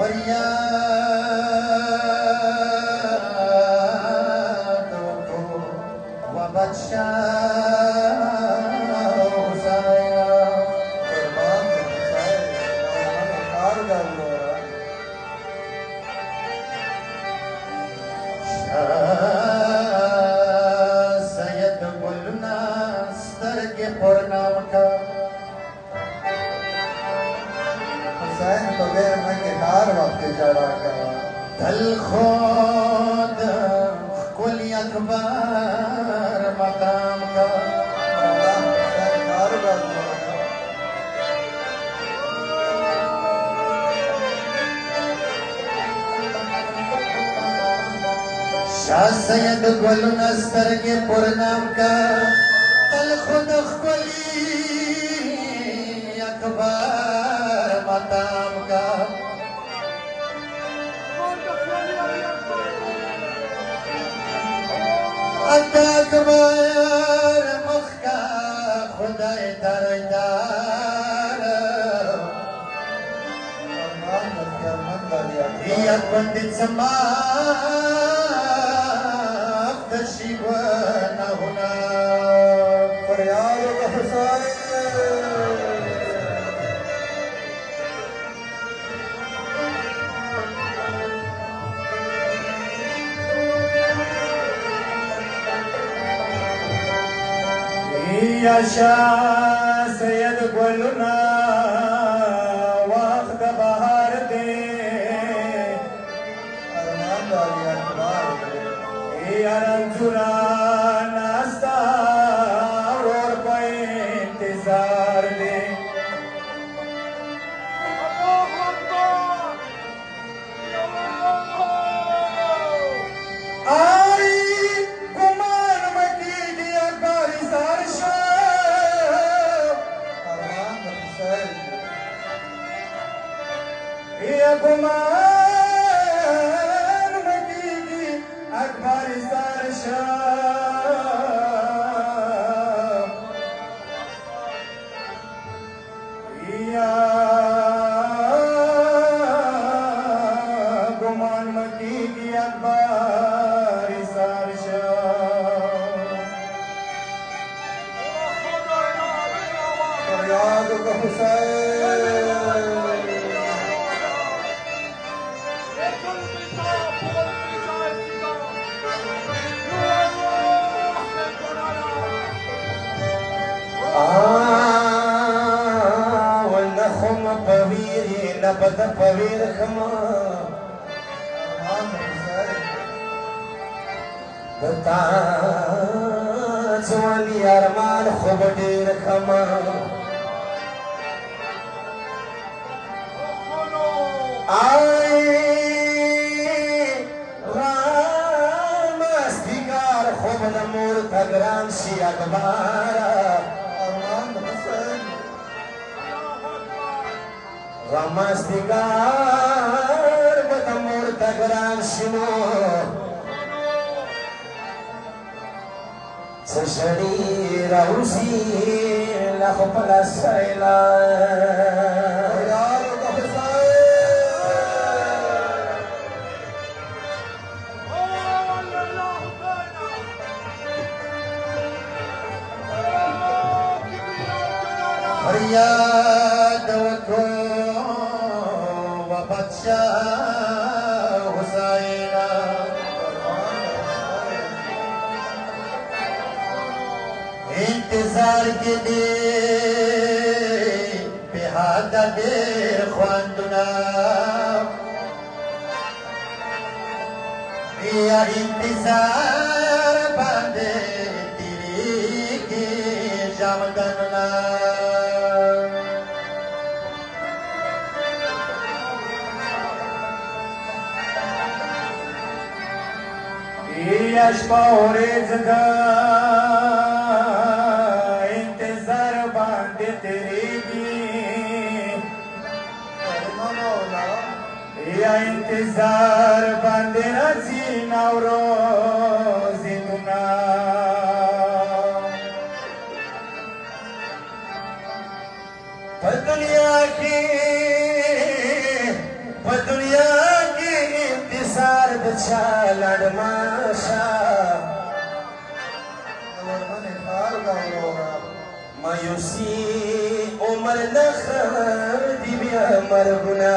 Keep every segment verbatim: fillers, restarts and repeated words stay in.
शाह सैयद गुल नस्तर के पुरनाम का तल खुद खुली अकबर मताम का अकबर मुख्का खुदाए दरदार या पंडित समा शिवना होना फरियाद हुसैन या शाह सैयद गुलना वक्त बहार दे रंजुरा नास्ता और पे इंतजार दे आई गुमान मकी दिया बारिशार ये गुमान अकबर या गुमान मकी की अकबर फरियाद हुसैन नबद पवीर खमा बता जवानी अरमान खूब डेर खमा आई राम अस्तिकार खूब नमूर तगराम सी अकबारा Ramastigar betamur tagran sino sesari rausi la khopala saila फरियाद शाह हुसैन इंतजार के दे बेहादा देर ख्वांदुना या इंतजार बांधे तेरी के जामदना अशबारे जगह इंतजार बांधे तेरे की या इंतजार बांधे राजी नौरो जिंदुना दुनिया की दुनिया मडमाशा मायूसी उमर नखर दिव्या मरगुना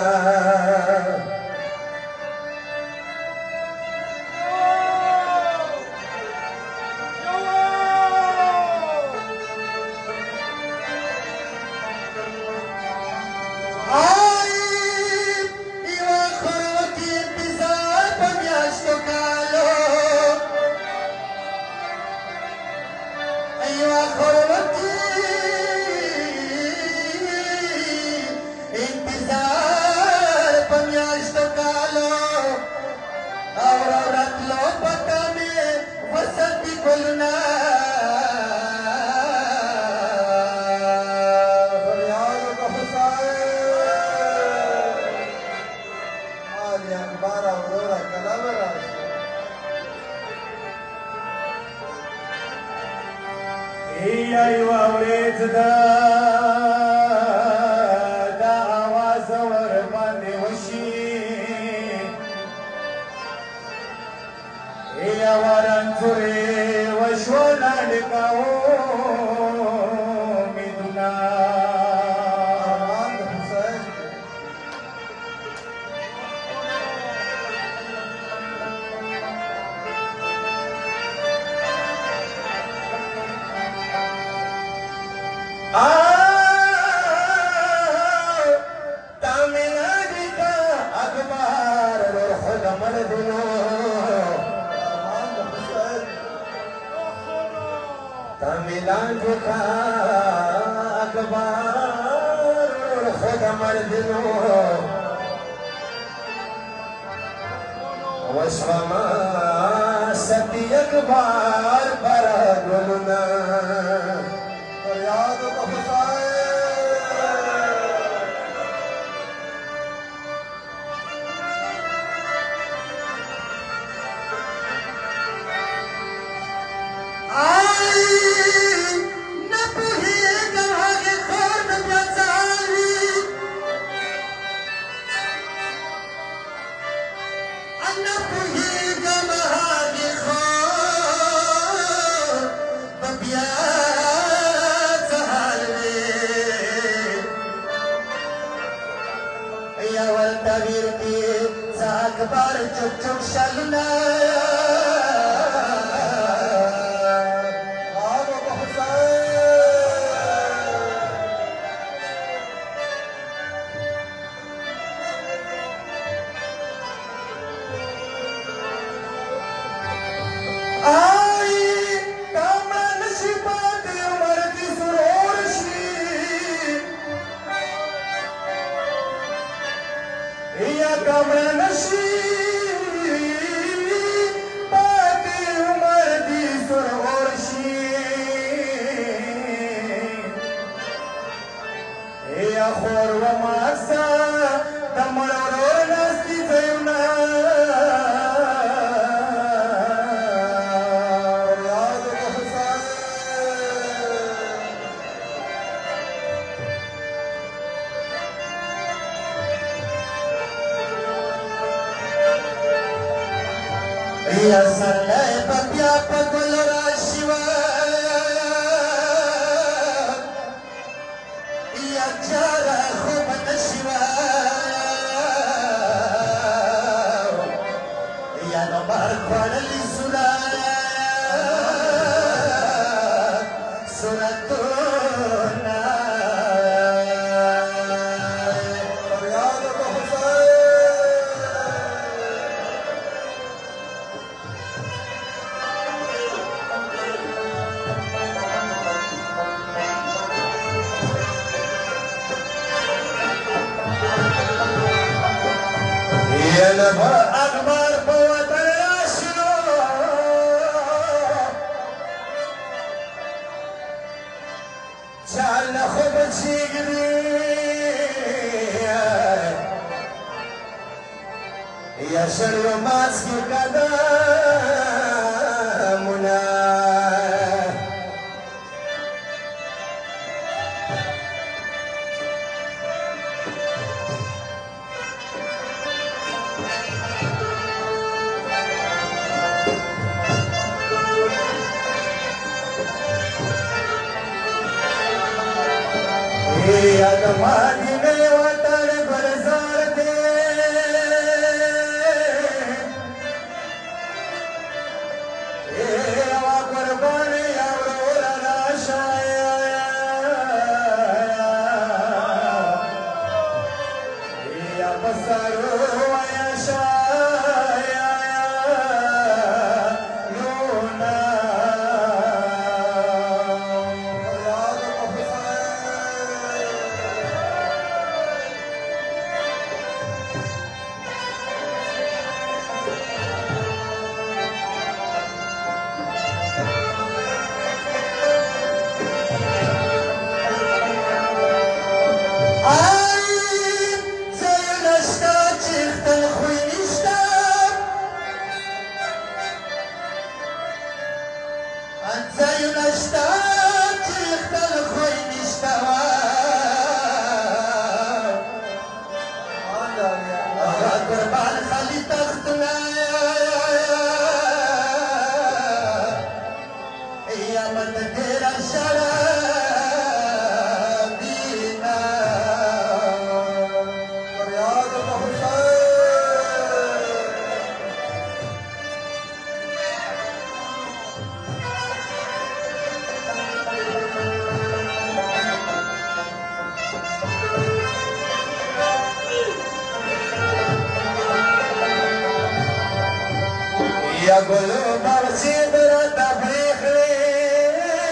يا قلوب الصدر تفريخ لي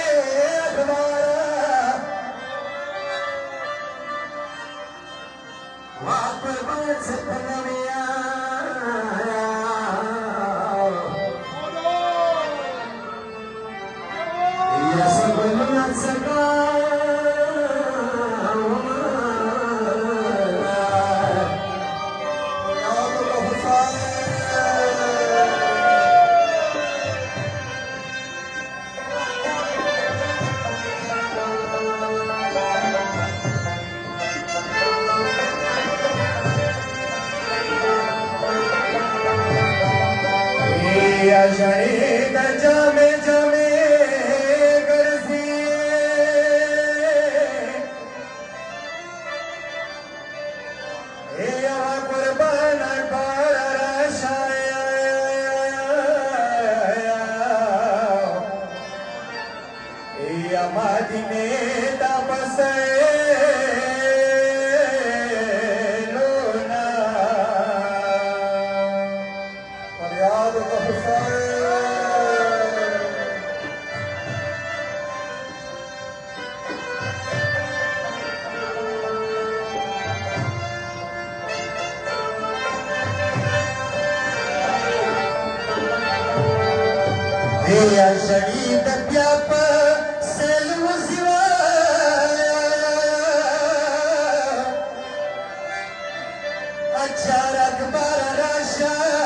أخبارها وأقرب ستنا يا سبل السكار يا شهيد جامع جامع قرسي يا قربان اكبر رشايا يا مدينة تبصر يا شهيد بيابا سلو زوا اچار اکبر راشا